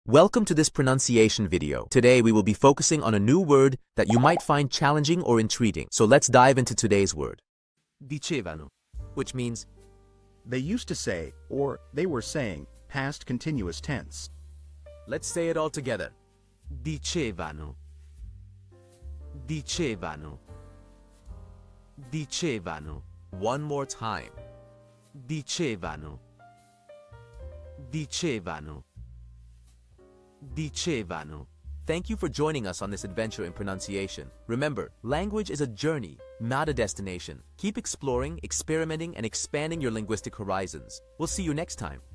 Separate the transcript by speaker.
Speaker 1: Welcome to this pronunciation video. Today we will be focusing on a new word that you might find challenging or intriguing. So let's dive into today's word. Dicevano, which means
Speaker 2: they used to say, or they were saying, past continuous tense.
Speaker 1: let's say it all together. Dicevano. Dicevano. Dicevano. One more time. Dicevano. Dicevano. Dicevano. Thank you for joining us on this adventure in pronunciation. Remember, language is a journey, not a destination. Keep exploring, experimenting, and expanding your linguistic horizons. We'll see you next time.